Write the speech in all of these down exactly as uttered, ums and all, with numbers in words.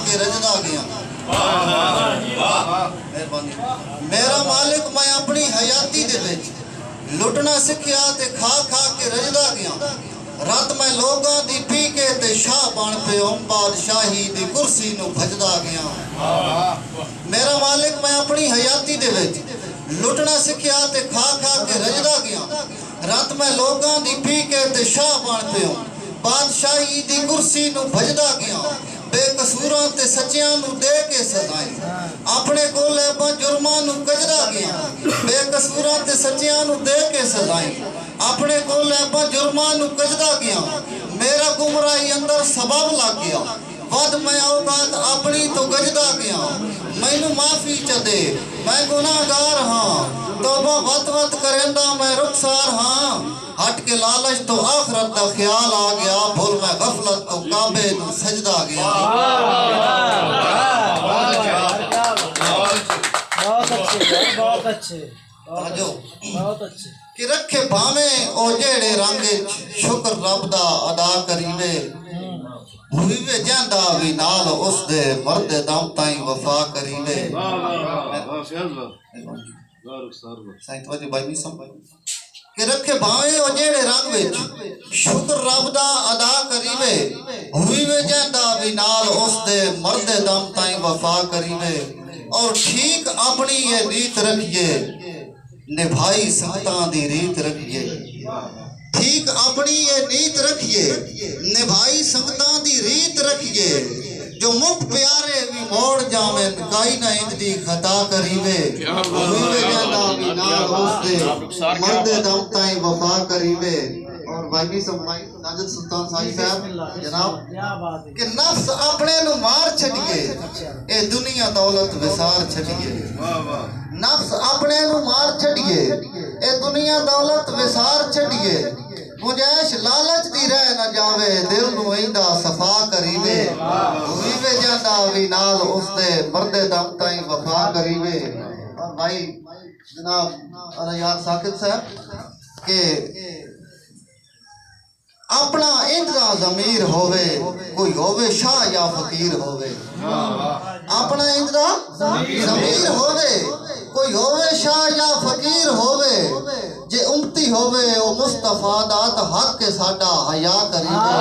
के रजदा गया। मेहरबानी मेरा मालिक मैं अपनी हयाती दे विच लुटना सीखिया ते खा खा के रजदा गया। रात मैं लोगां दी पी के ते शाह बन पियो बादशाही दी कुर्सी नू भजदा गया। मेरा मालिक मैं अपनी हयाती दे विच लुटना सीखिया ते खा खा के रजदा गया। रात मैं लोगां दी पी के ते शाह बन पियो बादशाही दी कुर्सी नू भजदा गया। बेकसूरां ते सच्चियां नू दे के सजाई अपने कोले बा जुर्मां नू कजदा गया। बेकसूरां ते सच्चियां नू दे के सजाई अपने कोले बा जुर्मां नू कजदा गया। मेरा गुमराही अंदर सबब लग गया वद मैं औकात अपनी तो गजदा गया। मैनू माफी च दे मैं गुनाहगार हाँ तौबा वत वत करेंदा मैं रुखसार हाँ। हट के लालच तो आखरत का ख्याल आ गया भूल मैं गफलत तो काबे नू सजदा गया। बहुत अच्छे बहुत अच्छे बहुत अच्छे कि रखे भावे ओ जेड़े रंग शुक्र रब दा अदा करीवे। हुई वे जांदा भी नाल उस दे मर्द दम ताई वफा करीवे। कि रखे भावे ओ जेड़े रंग विच शुक्र रब दा अदा करीवे। हुई वे जांदा भी नाल उस दे मर्द दम ताई वफा करीवे। और ठीक अपनी ये रीत रखिए निभाई संगतां दी रीत रखिए। ठीक अपनी ये नीत रखिए निभाई संगतां दी रीत रखिए। जो मुख प्यारे भी मोड़ जावें काई ना इंदी खता करीवे। हुई जांदा भी नाल उस दे मर्द दम ताई वफा करीवे। और भाई समाई नाजत सुल्तान साहिब साहब जनाब कि नफ्स अपने नु मार छड़िए ए दुनिया दौलत विसार छड़िए। नफ्स अपने नु मार छड़िए ए दुनिया दौलत विसार छड़िए। मुजैश लालच दी रह न जावे दिल नू इंदा सफा करीवे। हुई वे जांदा भी नाल उस दे मर्द दम ताई वफा करीवे। और भाई जनाब अरे यार साकिब साहब के अपना इंदा ज़मीर होवे कोई होवे शाह या फकीर होवे। अपना इंदा ज़मीर होवे कोई होवे शाह या फकीर होवे। जे उम्मती होवे ओ मुस्तफा दा त हक के साडा हया करीवे।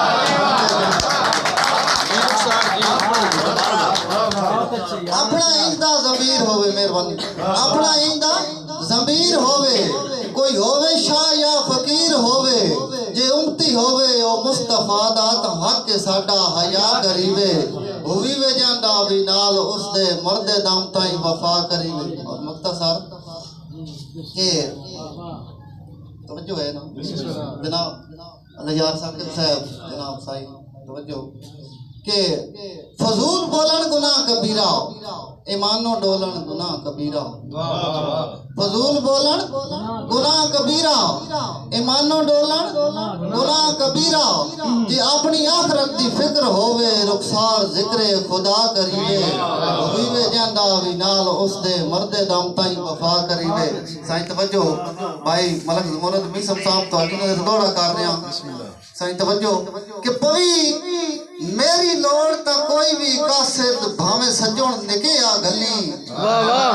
अपना इंदा ज़मीर होवे मेहरबानी अपना इंदा ज़मीर होवे कोई होवे शाह या फकीर होवे। जे उम्मती होवे ओ मुस्तफा दा त हक के साडा हया करीवे। हुई वे जांदा भी नाल उस दे मर्द दम ताई वफा करीवे। और मुख्तसर के तवज्जो है ना जनाब अलियार साकिब साहब जनाब साईं तवज्जो के फजूल बोलन गुनाह कबीरा ईमानो डोलन गुनाह कबीरा। फजूल बोलन गुनाह कबीरा ईमानो डोलन गुनाह कबीरा। जे अपनी आखरत दी फिक्र होवे रुखसार जिक्रे खुदा करीवे। हुई वे जांदा भी नाल उस दे मर्द दम ताई वफा करीवे। साईं तवज्जो भाई मलक मोहम्मद मीसम साहब तो अजुने दौड़ा कर रहे हैं। साईं तवज्जो कि पवी मेरी लोड़ ता कोई भी कासिद भावे सजोण निके आ गली। वाह वाह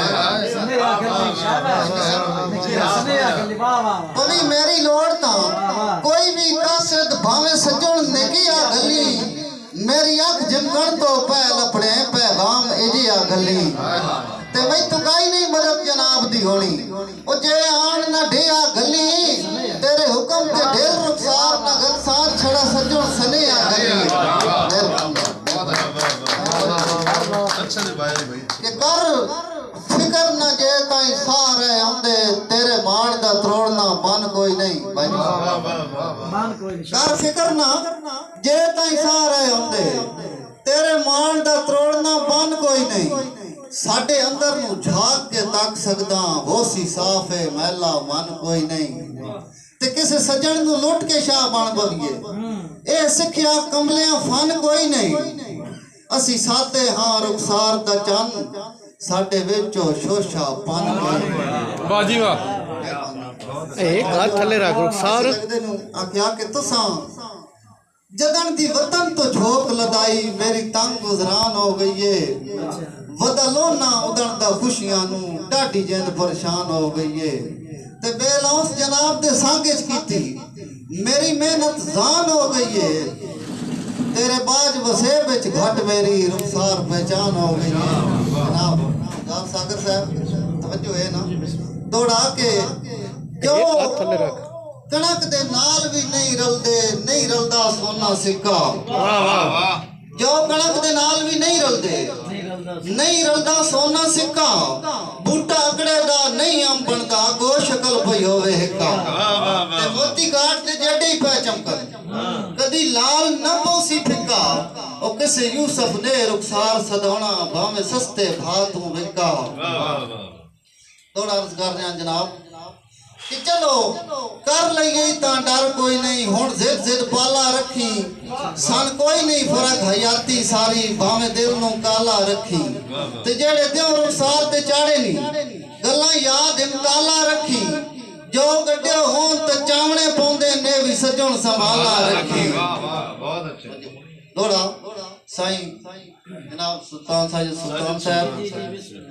पवी मेरी लोड़ ता कोई भी कासिद भावे सजोण निके आ गली। मेरी अख जिमकण तो पै लपड़े पैगाम एजी आ गली। ते मैं तो काई नहीं मदद जनाब दी होनी ओ जे आन ना ढेया गली। तेरे हुक्म ते ढेर रुखसार ना गलसान छड़ा सजोण सने आ गली। के कर फिकर ना जे ताई सारे आंदे तेरे मान दा त्रोड़ना बन कोई नहीं। कर फिकर ना जे ताई सारे आंदे तेरे मान दा त्रोड़ना बन कोई नहीं। साडे अंदर नू झाक के तक सकदा वो सी साफ है मैला मन कोई नहीं। ते किसे सजन नू लुट के शाह बन बविए ए सिखिया कमलियां फन कोई नहीं। असी साते हाँ रुखसार दा चन साडे विचो शोशा पन कोई नहीं। वाह जी वाह एक हाथ थले रख रुखसार आख्या कि तुसां जदन दी वतन तो झोंक लदाई मेरी तंग गुजरान हो गई है बदलो ना उदन दा खुशियां नू डाडी जिंद परेशान हो गई है ते बेलौस जनाब दे सांगे च कीती मेरी मेहनत जान हो गई है तेरे बाज वसे विच घट मेरी रुखसार पहचान हो गई है जनाब जनाब सागर साहब तवज्जो है ना दौड़ा के क्यों कणक दे नाल भी नहीं रलदे नहीं रलदा सोना सिक्का वाह वाह वाह जो कणक दे नाल भी नहीं रलदे नहीं रलदा सोना सिक्का बूटा अकड़े दा नहीं अम बनदा गो शक्ल पई होवे हिक्का ते मोती काट ते जेडे ही पै चमकन कदी लाल न पोसी फिक्का ओ किसे यूसुफ ने रुखसार सदौना भावे सस्ते भा तू विका थोड़ा अर्ज कर रहे हैं जनाब कि चलो कर लईए ता डर कोई नहीं हुण जिद जिद पाला रखी सन कोई नहीं फर्क हयाती सारी भावे दिल नू काला रखी ते जेड़े दियों रुखसार ते चाड़े नहीं गल्लां याद इमताला रखी जो गड्डियो होन ते चावणे पौंदे ने भी सजण संभाला रखी बहुत अच्छे थोड़ा साईं जनाब सुल्तान साहिब सुल्तान साहब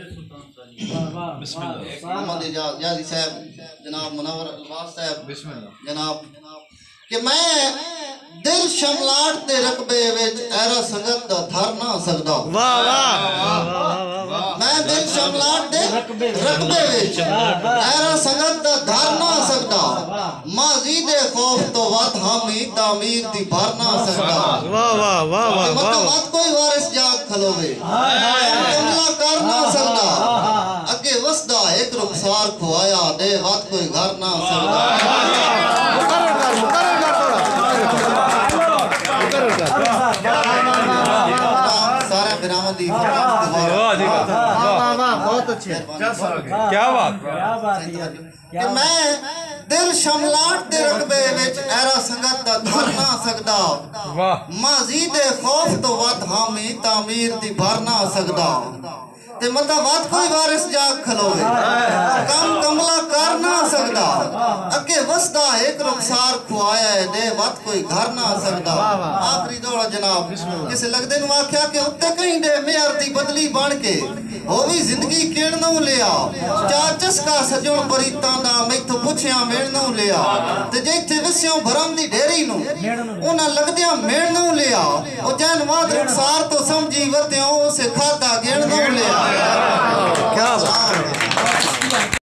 मोहम्मद यादी साहब जनाब मुनव्वर अल्फाज साहब जनाब कि मैं दिल शमलाट ते रकबे विच ऐरा संगत दा धर ना सकदा वाह वाह मैं दिल शमलाट दे रकबे विच ऐरा संगत दा धर ना सकदा माजी दे खौफ तो वत हामी तामीर दी भर ना सकदा वाह वाह वाह वाह मतलब वत कोई वारिस जाग खलोवे कमला कर ना सकदा अगे वसदा एक रुखसार खुआया दे वत कोई घर ना सकदा सारा बिरामदी बहुत अच्छे क्या बात क्या बात कि मैं दिल शमलाट दे रकबे विच ऐरा संगत दा धर ना सकदा माजी दे खौफ तो वत हामी तामीर दी भर ना सकदा ते मता वत कोई वारिस जाग खलोवे कम कमला कर ना सकदा अगे वसदा एक रुखसार खुआया है दे वत कोई घर ना सकदा आखिरी दौड़ा जनाब किसे लगदे नु आख्या कि उत्ते कहीं दे मेहर दी बदली बन के ओ भी जिंदगी किण नू लिया चा चस्का सजण परीतां दा मैथों पुछया मिल नू लिया ते जिथे विस्यों भरम दी ढेरी नू उना लगदियां मिल नू लिया ओ जैन वाद रुखसार तो समझी वत्यों उसे खाता गिण नू लिया क्या बात